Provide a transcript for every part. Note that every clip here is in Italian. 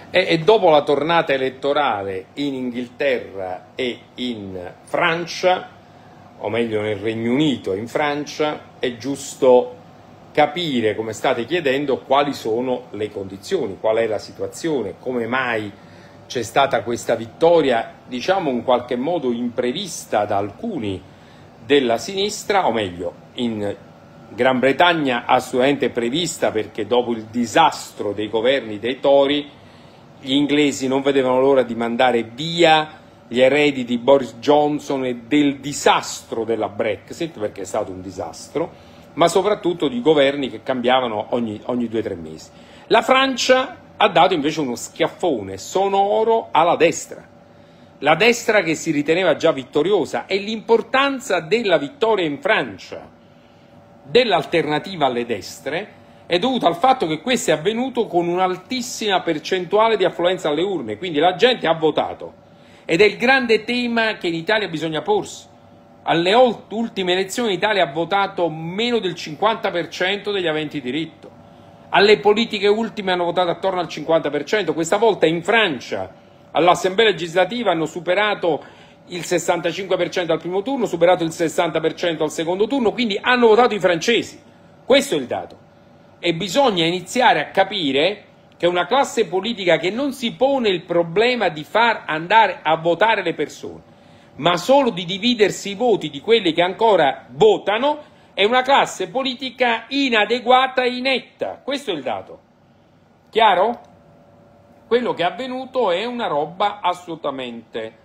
E dopo la tornata elettorale in Inghilterra e in Francia, o meglio nel Regno Unito e in Francia, è giusto capire, come state chiedendo, quali sono le condizioni, qual è la situazione, come mai c'è stata questa vittoria, diciamo in qualche modo imprevista da alcuni della sinistra, o meglio, in Gran Bretagna assolutamente prevista, perché dopo il disastro dei governi dei Tory gli inglesi non vedevano l'ora di mandare via gli eredi di Boris Johnson e del disastro della Brexit, perché è stato un disastro, ma soprattutto di governi che cambiavano ogni 2 o 3 mesi. La Francia ha dato invece uno schiaffone sonoro alla destra, la destra che si riteneva già vittoriosa, e l'importanza della vittoria in Francia dell'alternativa alle destre è dovuto al fatto che questo è avvenuto con un'altissima percentuale di affluenza alle urne, quindi la gente ha votato. Ed è il grande tema che in Italia bisogna porsi. Alle ultime elezioni in Italia ha votato meno del 50% degli aventi diritto. Alle politiche ultime hanno votato attorno al 50%. Questa volta in Francia, all'Assemblea legislativa, hanno superato il 65% al primo turno, superato il 60% al secondo turno, quindi hanno votato i francesi. Questo è il dato. E bisogna iniziare a capire che una classe politica che non si pone il problema di far andare a votare le persone, ma solo di dividersi i voti di quelli che ancora votano, è una classe politica inadeguata e inetta. Questo è il dato. Chiaro? Quello che è avvenuto è una roba assolutamente...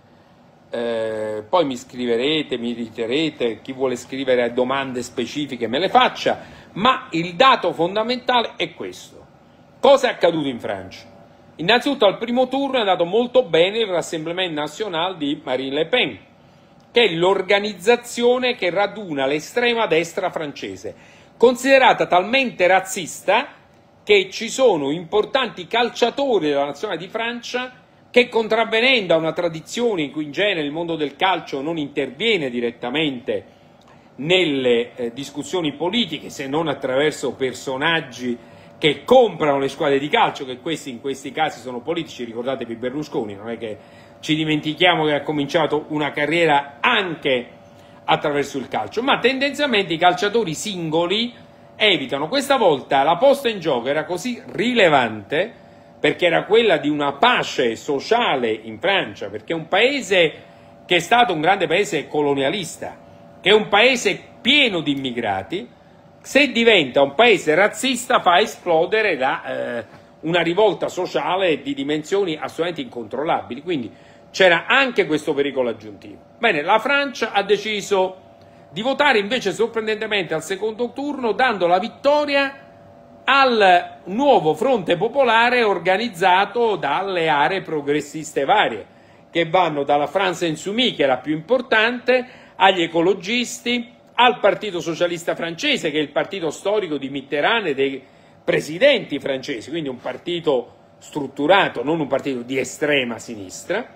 poi mi scriverete, mi direte, chi vuole scrivere domande specifiche me le faccia, ma il dato fondamentale è questo. Cosa è accaduto in Francia? Innanzitutto al primo turno è andato molto bene il Rassemblement National di Marine Le Pen, che è l'organizzazione che raduna l'estrema destra francese, considerata talmente razzista che ci sono importanti calciatori della nazionale di Francia che, contravvenendo a una tradizione in cui in genere il mondo del calcio non interviene direttamente nelle discussioni politiche, se non attraverso personaggi che comprano le squadre di calcio, che in questi casi sono politici, ricordatevi Berlusconi, non è che ci dimentichiamo che ha cominciato una carriera anche attraverso il calcio, ma tendenzialmente i calciatori singoli evitano. Questa volta la posta in gioco era così rilevante perché era quella di una pace sociale in Francia, perché è un paese che è stato un grande paese colonialista, che è un paese pieno di immigrati. Se diventa un paese razzista fa esplodere una rivolta sociale di dimensioni assolutamente incontrollabili, quindi c'era anche questo pericolo aggiuntivo. Bene, la Francia ha deciso di votare invece sorprendentemente al secondo turno, dando la vittoria al nuovo fronte popolare organizzato dalle aree progressiste varie, che vanno dalla France Insoumise, che è la più importante, agli ecologisti, al Partito Socialista francese, che è il partito storico di Mitterrand e dei presidenti francesi, quindi un partito strutturato, non un partito di estrema sinistra.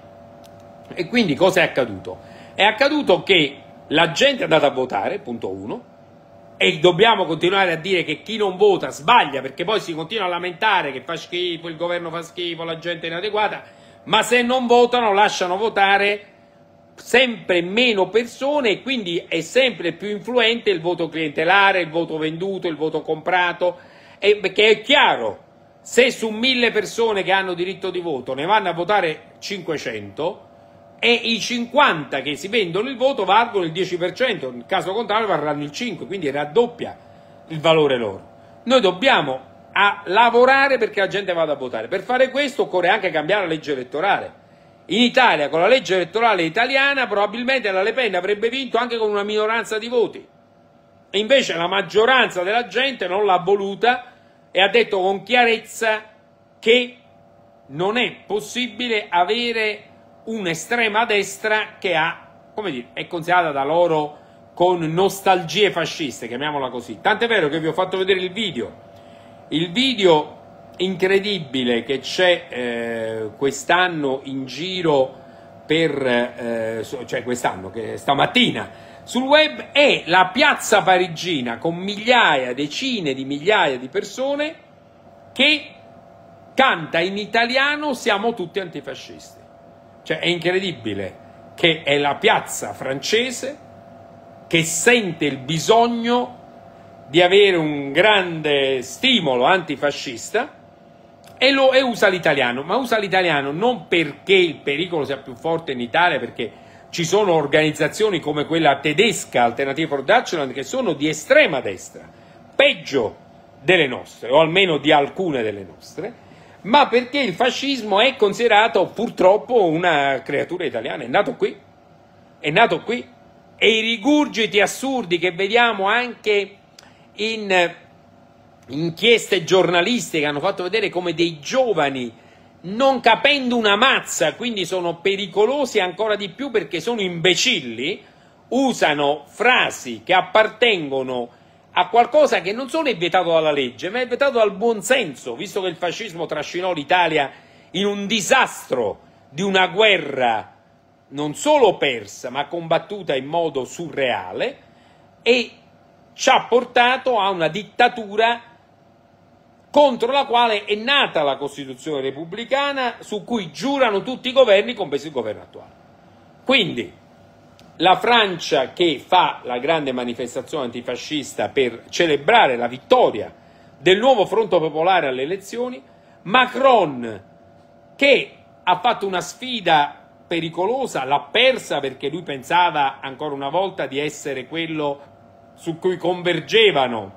E quindi cosa è accaduto? È accaduto che la gente è andata a votare, punto 1, e dobbiamo continuare a dire che chi non vota sbaglia, perché poi si continua a lamentare che fa schifo, il governo fa schifo, la gente è inadeguata, ma se non votano lasciano votare sempre meno persone e quindi è sempre più influente il voto clientelare, il voto venduto, il voto comprato, perché è chiaro, se su 1000 persone che hanno diritto di voto ne vanno a votare 500 e i 50 che si vendono il voto valgono il 10%, nel caso contrario varranno il 5%, quindi raddoppia il valore loro. Noi dobbiamo lavorare perché la gente vada a votare. Per fare questo occorre anche cambiare la legge elettorale. In Italia, con la legge elettorale italiana, probabilmente la Le Pen avrebbe vinto anche con una minoranza di voti. E invece la maggioranza della gente non l'ha voluta e ha detto con chiarezza che non è possibile avere un'estrema destra che è considerata da loro con nostalgie fasciste, chiamiamola così. Tant'è vero che vi ho fatto vedere il video incredibile che c'è quest'anno in giro cioè quest'anno, che stamattina sul web, è la piazza parigina con migliaia, decine di migliaia di persone che canta in italiano siamo tutti antifascisti. Cioè è incredibile che è la piazza francese che sente il bisogno di avere un grande stimolo antifascista e usa l'italiano, ma usa l'italiano non perché il pericolo sia più forte in Italia, perché ci sono organizzazioni come quella tedesca, Alternative for Deutschland, che sono di estrema destra, peggio delle nostre, o almeno di alcune delle nostre, ma perché il fascismo è considerato purtroppo una creatura italiana, è nato qui, e i rigurgiti assurdi che vediamo anche in inchieste giornalistiche hanno fatto vedere come dei giovani, non capendo una mazza, quindi sono pericolosi ancora di più perché sono imbecilli, usano frasi che appartengono a qualcosa che non solo è vietato dalla legge, ma è vietato dal buonsenso, visto che il fascismo trascinò l'Italia in un disastro di una guerra non solo persa, ma combattuta in modo surreale, e ci ha portato a una dittatura contro la quale è nata la Costituzione repubblicana, su cui giurano tutti i governi, compreso il governo attuale. Quindi la Francia che fa la grande manifestazione antifascista per celebrare la vittoria del nuovo Fronte Popolare alle elezioni, Macron che ha fatto una sfida pericolosa, l'ha persa perché lui pensava ancora una volta di essere quello su cui convergevano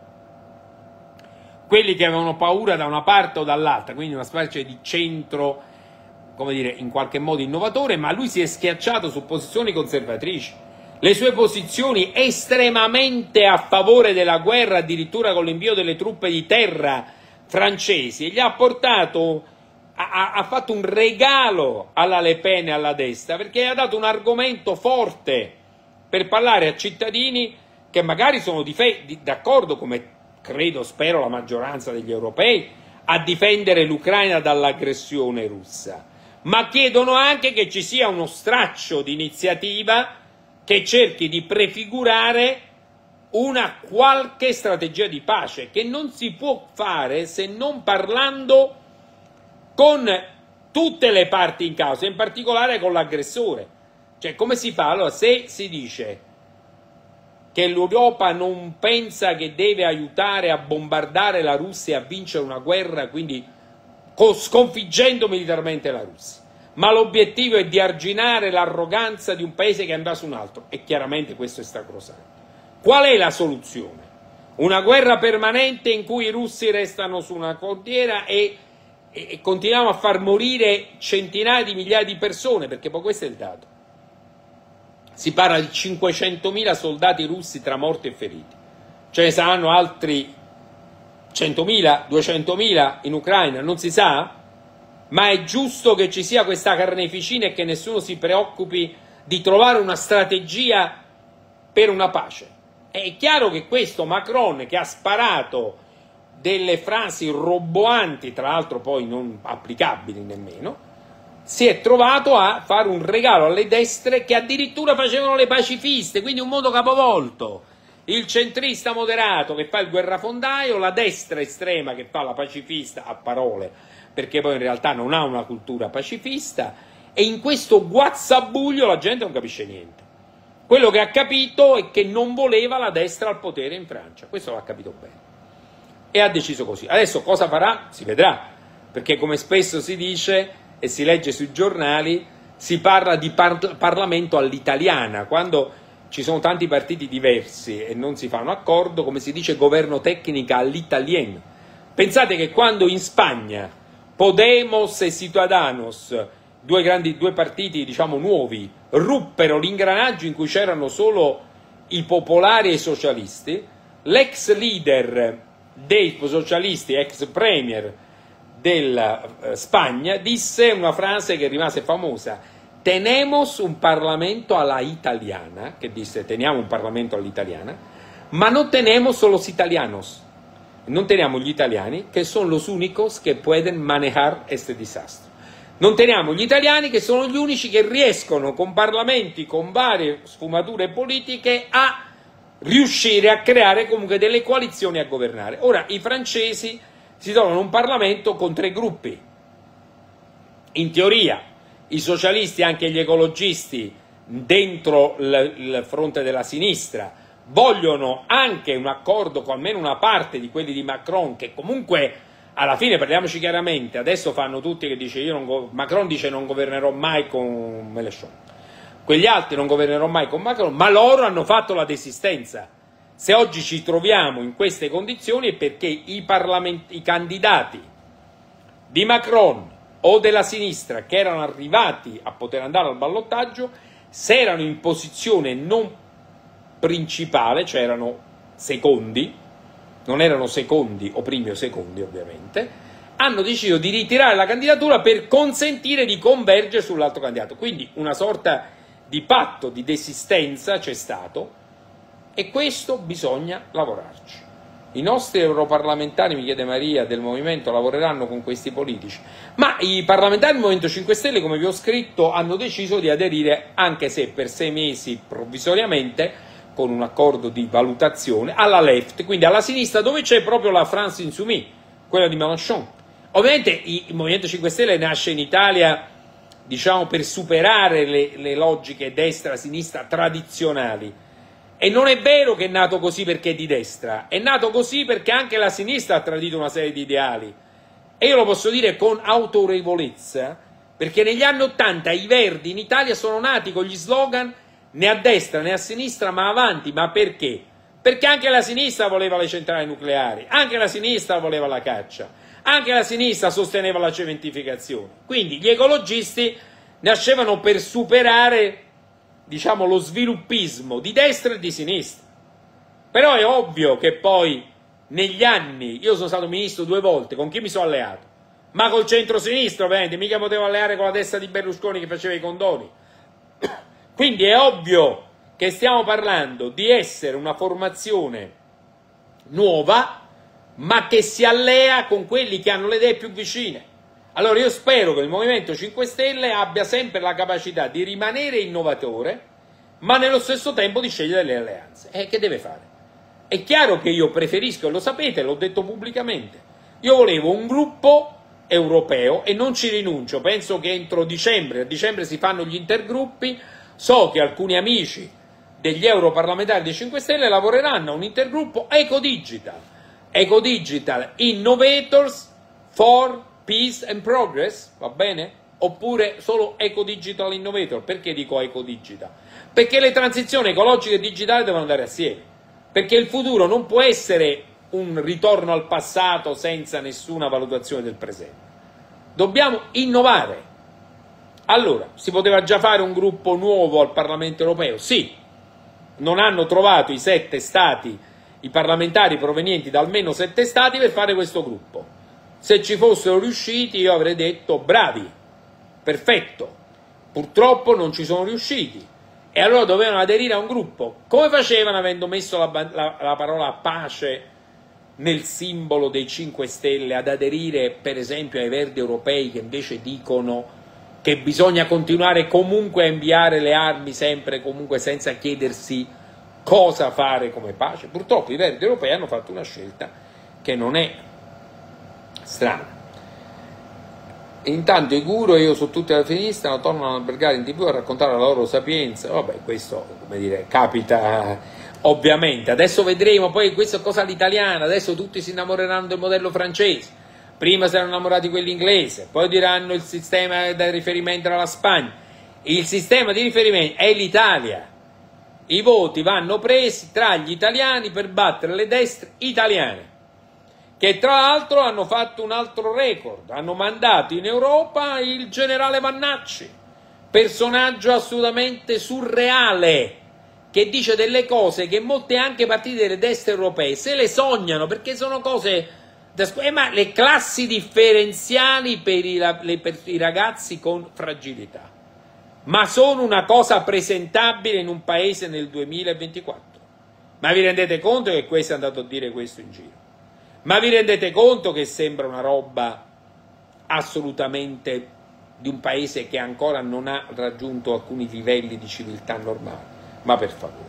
quelli che avevano paura da una parte o dall'altra, quindi una specie di centro, come dire, in qualche modo innovatore, ma lui si è schiacciato su posizioni conservatrici. Le sue posizioni estremamente a favore della guerra, addirittura con l'invio delle truppe di terra francesi, gli ha portato, ha fatto un regalo alla Le Pen e alla destra, perché ha dato un argomento forte per parlare a cittadini che magari sono d'accordo, come credo, spero, la maggioranza degli europei, a difendere l'Ucraina dall'aggressione russa, ma chiedono anche che ci sia uno straccio di iniziativa che cerchi di prefigurare una qualche strategia di pace, che non si può fare se non parlando con tutte le parti in causa, in particolare con l'aggressore. Cioè, come si fa? Allora, se si dice che l'Europa non pensa che deve aiutare a bombardare la Russia e a vincere una guerra, quindi sconfiggendo militarmente la Russia, ma l'obiettivo è di arginare l'arroganza di un paese che ha invaso un altro, e chiaramente questo è sacrosanto. Qual è la soluzione? Una guerra permanente in cui i russi restano su una frontiera e continuiamo a far morire centinaia di migliaia di persone, perché poi questo è il dato. Si parla di 500.000 soldati russi tra morti e feriti. Ce ne saranno altri 100.000, 200.000 in Ucraina, non si sa, ma è giusto che ci sia questa carneficina e che nessuno si preoccupi di trovare una strategia per una pace. È chiaro che questo Macron, che ha sparato delle frasi roboanti, tra l'altro poi non applicabili nemmeno, si è trovato a fare un regalo alle destre che addirittura facevano le pacifiste, quindi un mondo capovolto. Il centrista moderato che fa il guerrafondaio, la destra estrema che fa la pacifista a parole, perché poi in realtà non ha una cultura pacifista, e in questo guazzabuglio la gente non capisce niente. Quello che ha capito è che non voleva la destra al potere in Francia, questo l'ha capito bene, e ha deciso così. Adesso cosa farà? Si vedrà, perché come spesso si dice e si legge sui giornali, si parla di Parlamento all'italiana, quando ci sono tanti partiti diversi e non si fa un accordo, come si dice governo tecnica all'italiano. Pensate che quando in Spagna Podemos e Ciudadanos, due partiti diciamo nuovi, ruppero l'ingranaggio in cui c'erano solo i popolari e i socialisti, l'ex leader dei socialisti, ex premier della Spagna, disse una frase che rimase famosa: tenemos un Parlamento alla italiana, che disse teniamo un Parlamento all'italiana, ma non tenemos los italianos, non teniamo gli italiani, che sono los únicos que pueden manejar este disastro. Non teniamo gli italiani, che sono gli unici che riescono, con parlamenti, con varie sfumature politiche, a riuscire a creare comunque delle coalizioni a governare. Ora, i francesi si trovano un Parlamento con 3 gruppi, In teoria i socialisti e anche gli ecologisti dentro il fronte della sinistra vogliono anche un accordo con almeno una parte di quelli di Macron, che comunque alla fine, parliamoci chiaramente, adesso fanno tutti che dice Macron dice non governerò mai con Mélenchon, quegli altri non governerò mai con Macron, ma loro hanno fatto la desistenza. Se oggi ci troviamo in queste condizioni è perché i candidati di Macron o della sinistra che erano arrivati a poter andare al ballottaggio, se erano in posizione non principale, cioè erano secondi, non erano secondi o primi o secondi ovviamente, hanno deciso di ritirare la candidatura per consentire di convergere sull'altro candidato. Quindi una sorta di patto di desistenza c'è stato, e questo bisogna lavorarci. I nostri europarlamentari, mi chiede Maria, del Movimento lavoreranno con questi politici, ma i parlamentari del Movimento 5 Stelle, come vi ho scritto, hanno deciso di aderire, anche se per 6 mesi provvisoriamente, con un accordo di valutazione, alla left, quindi alla sinistra, dove c'è proprio la France Insoumise, quella di Mélenchon. Ovviamente il Movimento 5 Stelle nasce in Italia, diciamo, per superare le logiche destra-sinistra tradizionali. E non è vero che è nato così perché è di destra, è nato così perché anche la sinistra ha tradito una serie di ideali. E io lo posso dire con autorevolezza, perché negli anni '80 i Verdi in Italia sono nati con gli slogan né a destra né a sinistra ma avanti. Ma perché? Perché anche la sinistra voleva le centrali nucleari, anche la sinistra voleva la caccia, anche la sinistra sosteneva la cementificazione. Quindi gli ecologisti nascevano per superare, diciamo, lo sviluppismo di destra e di sinistra. Però è ovvio che poi negli anni, io sono stato ministro 2 volte, con chi mi sono alleato? Ma col centro-sinistra, ovviamente, mica potevo alleare con la destra di Berlusconi che faceva i condoni. Quindi è ovvio che stiamo parlando di essere una formazione nuova, ma che si allea con quelli che hanno le idee più vicine. Allora io spero che il Movimento 5 Stelle abbia sempre la capacità di rimanere innovatore, ma nello stesso tempo di scegliere le alleanze. Che deve fare? È chiaro che io preferisco, e lo sapete, l'ho detto pubblicamente, io volevo un gruppo europeo e non ci rinuncio. Penso che entro dicembre, a dicembre si fanno gli intergruppi, so che alcuni amici degli europarlamentari dei 5 Stelle lavoreranno a un intergruppo Ecodigital Innovators for Peace and Progress, va bene? Oppure solo Ecodigital Innovator. Perché dico Ecodigital? Perché le transizioni ecologiche e digitali devono andare assieme, perché il futuro non può essere un ritorno al passato senza nessuna valutazione del presente. Dobbiamo innovare. Allora, si poteva già fare un gruppo nuovo al Parlamento europeo? Sì. Non hanno trovato i 7 stati, i parlamentari provenienti da almeno 7 stati per fare questo gruppo. Se ci fossero riusciti io avrei detto bravi, perfetto. Purtroppo non ci sono riusciti e allora dovevano aderire a un gruppo. Come facevano avendo messo la parola pace nel simbolo dei 5 Stelle ad aderire per esempio ai Verdi europei, che invece dicono che bisogna continuare comunque a inviare le armi sempre comunque senza chiedersi cosa fare come pace? Purtroppo i Verdi europei hanno fatto una scelta che non è strana. Intanto i guru, io su tutti alla sinistra, non tornano ad albergare in TV a raccontare la loro sapienza. Vabbè, questo, come dire, capita ovviamente. Adesso vedremo, poi questa è cosa all'italiana, adesso tutti si innamoreranno del modello francese. Prima si erano innamorati quelli inglese, poi diranno il sistema di riferimento alla Spagna. Il sistema di riferimento è l'Italia. I voti vanno presi tra gli italiani per battere le destre italiane, che tra l'altro hanno fatto un altro record, hanno mandato in Europa il generale Vannacci, personaggio assolutamente surreale, che dice delle cose che molte anche partiti delle destre europee se le sognano, perché sono cose ma le classi differenziali per i ragazzi con fragilità, ma sono una cosa presentabile in un paese nel 2024. Ma vi rendete conto che questo è andato a dire questo in giro? Ma vi rendete conto che sembra una roba assolutamente di un paese che ancora non ha raggiunto alcuni livelli di civiltà normale? Ma per favore.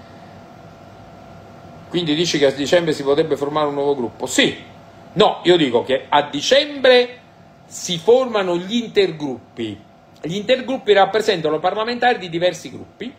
Quindi dici che a dicembre si potrebbe formare un nuovo gruppo? Sì. No, io dico che a dicembre si formano gli intergruppi. Gli intergruppi rappresentano parlamentari di diversi gruppi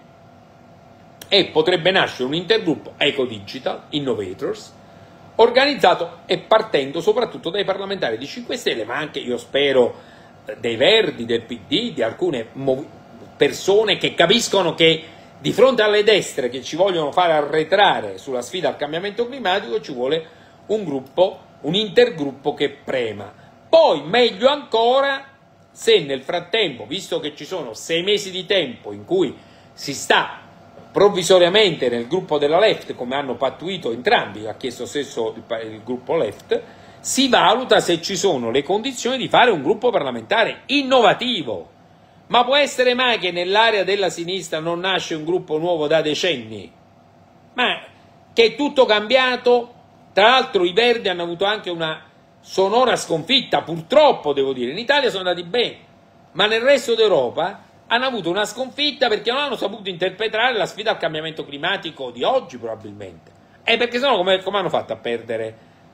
e potrebbe nascere un intergruppo Ecodigital, Innovators, organizzato e partendo soprattutto dai parlamentari di 5 Stelle, ma anche, io spero, dei Verdi, del PD, di alcune persone che capiscono che di fronte alle destre che ci vogliono fare arretrare sulla sfida al cambiamento climatico ci vuole un gruppo, un intergruppo che prema. Poi meglio ancora se nel frattempo, visto che ci sono 6 mesi di tempo in cui si sta provvisoriamente nel gruppo della Left, come hanno pattuito entrambi, ha chiesto stesso il gruppo Left, si valuta se ci sono le condizioni di fare un gruppo parlamentare innovativo. Ma può essere mai che nell'area della sinistra non nasce un gruppo nuovo da decenni? Ma che è tutto cambiato? Tra l'altro i Verdi hanno avuto anche una sonora sconfitta, purtroppo devo dire. In Italia sono andati bene, ma nel resto d'Europa hanno avuto una sconfitta perché non hanno saputo interpretare la sfida al cambiamento climatico di oggi probabilmente. E perché sennò come hanno fatto a perdere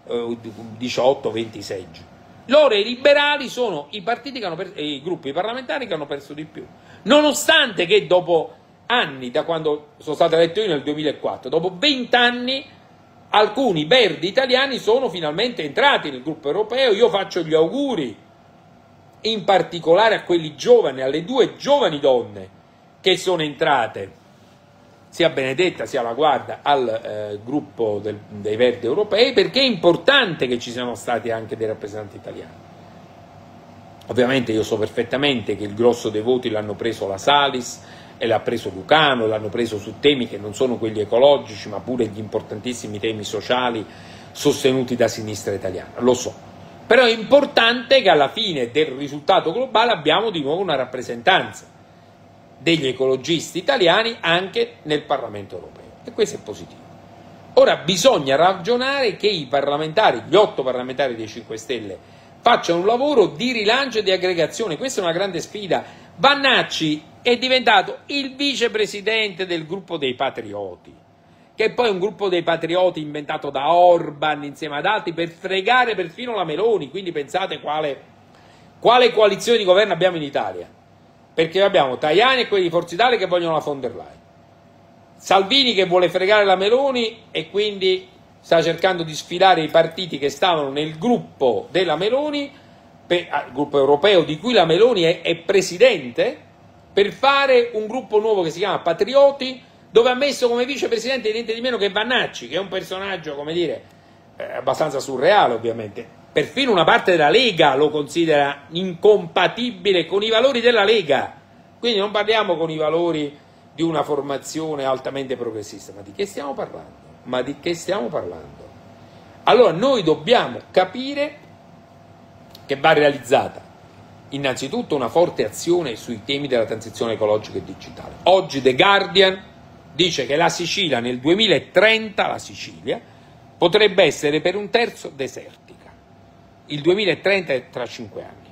18-20 seggi? Loro, i liberali, sono i partiti che hanno i gruppi parlamentari che hanno perso di più, nonostante che dopo anni, da quando sono stato eletto io nel 2004, dopo 20 anni alcuni verdi italiani sono finalmente entrati nel gruppo europeo. Io faccio gli auguri in particolare a quelli giovani, alle 2 giovani donne che sono entrate, sia Benedetta sia La Guarda, al gruppo dei Verdi europei, perché è importante che ci siano stati anche dei rappresentanti italiani. Ovviamente io so perfettamente che il grosso dei voti l'hanno preso la Salis e l'ha preso Lucano, l'hanno preso su temi che non sono quelli ecologici, ma pure gli importantissimi temi sociali sostenuti da sinistra italiana, lo so. Però è importante che alla fine del risultato globale abbiamo di nuovo una rappresentanza degli ecologisti italiani anche nel Parlamento europeo, e questo è positivo. Ora bisogna ragionare che i parlamentari, gli 8 parlamentari dei 5 Stelle, facciano un lavoro di rilancio e di aggregazione. Questa è una grande sfida. Vannacci è diventato il vicepresidente del gruppo dei patrioti, che poi è un gruppo dei patrioti inventato da Orban insieme ad altri per fregare perfino la Meloni. Quindi pensate quale coalizione di governo abbiamo in Italia, perché abbiamo Tajani e quelli di Forza Italia che vogliono la von der Leyen, Salvini che vuole fregare la Meloni e quindi sta cercando di sfilare i partiti che stavano nel gruppo della Meloni, il gruppo europeo di cui la Meloni è presidente, per fare un gruppo nuovo che si chiama Patrioti, dove ha messo come vicepresidente niente di meno che Vannacci, che è un personaggio, come dire, abbastanza surreale ovviamente. Perfino una parte della Lega lo considera incompatibile con i valori della Lega. Quindi non parliamo con i valori di una formazione altamente progressista. Ma di che stiamo parlando? Ma di che stiamo parlando? Allora noi dobbiamo capire che va realizzata innanzitutto una forte azione sui temi della transizione ecologica e digitale. Oggi The Guardian dice che la Sicilia nel 2030, la Sicilia, potrebbe essere per un terzo desertica. Il 2030 è tra 5 anni.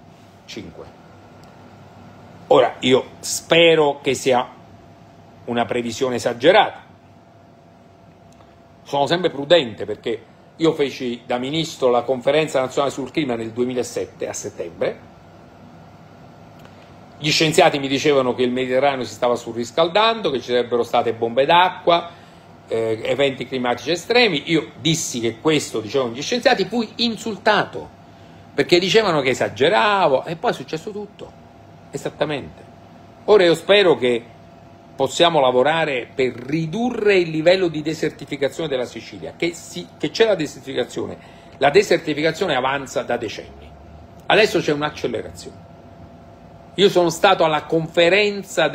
5. Ora, io spero che sia una previsione esagerata. Sono sempre prudente perché io feci da ministro la conferenza nazionale sul clima nel 2007 a settembre. Gli scienziati mi dicevano che il Mediterraneo si stava surriscaldando, che ci sarebbero state bombe d'acqua, eventi climatici estremi. Io dissi che questo dicevano gli scienziati, fui insultato perché dicevano che esageravo e poi è successo tutto esattamente. Ora io spero che possiamo lavorare per ridurre il livello di desertificazione della Sicilia, che c'è la desertificazione avanza da decenni, adesso c'è un'accelerazione. Io sono stato alla conferenza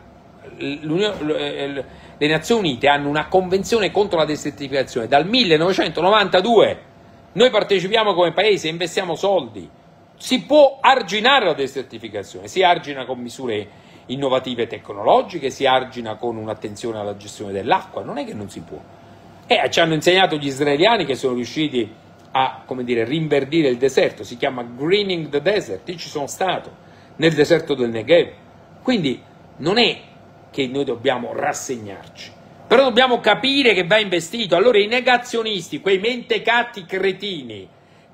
le Nazioni Unite hanno una convenzione contro la desertificazione dal 1992, noi partecipiamo come paese, investiamo soldi, si può arginare la desertificazione, si argina con misure innovative tecnologiche, si argina con un'attenzione alla gestione dell'acqua, non è che non si può. Ci hanno insegnato gli israeliani che sono riusciti a, come dire, rinverdire il deserto, si chiama greening the desert, io ci sono stato, nel deserto del Negev, quindi non è che noi dobbiamo rassegnarci, però dobbiamo capire che va investito. Allora i negazionisti, quei mentecatti cretini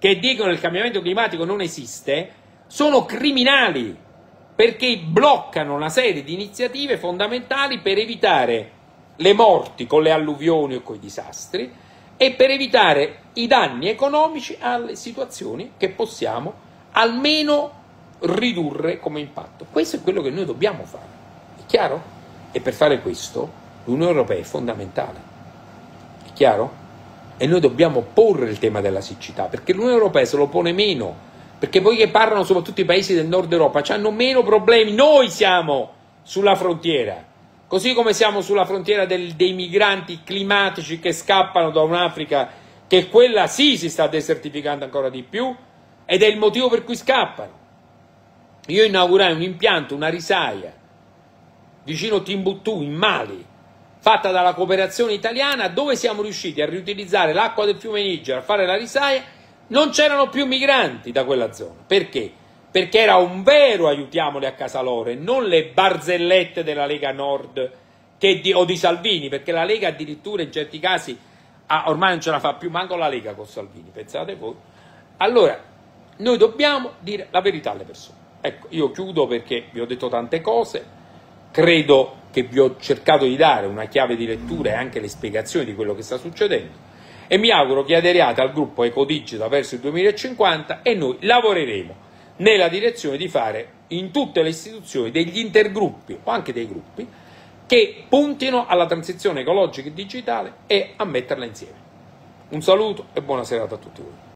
che dicono che il cambiamento climatico non esiste sono criminali, perché bloccano una serie di iniziative fondamentali per evitare le morti con le alluvioni o con i disastri e per evitare i danni economici alle situazioni che possiamo almeno ridurre come impatto. Questo è quello che noi dobbiamo fare, è chiaro? E per fare questo l'Unione Europea è fondamentale, è chiaro? E noi dobbiamo porre il tema della siccità, perché l'Unione Europea se lo pone meno, perché poi che parlano soprattutto i paesi del nord Europa hanno meno problemi. Noi siamo sulla frontiera, così come siamo sulla frontiera dei migranti climatici che scappano da un'Africa che quella sì si sta desertificando ancora di più, ed è il motivo per cui scappano. Io inaugurai un impianto, una risaia vicino Timbuktu in Mali, fatta dalla cooperazione italiana, dove siamo riusciti a riutilizzare l'acqua del fiume Niger, a fare la risaia. Non c'erano più migranti da quella zona. Perché? Perché era un vero aiutiamoli a casa loro e non le barzellette della Lega Nord o di Salvini, perché la Lega addirittura in certi casi ormai non ce la fa più, manco la Lega con Salvini, pensate voi. Allora, noi dobbiamo dire la verità alle persone. Ecco, io chiudo perché vi ho detto tante cose, credo che vi ho cercato di dare una chiave di lettura e anche le spiegazioni di quello che sta succedendo, e mi auguro che aderiate al gruppo Ecodigita verso il 2050 e noi lavoreremo nella direzione di fare in tutte le istituzioni degli intergruppi o anche dei gruppi che puntino alla transizione ecologica e digitale e a metterla insieme. Un saluto e buona serata a tutti voi.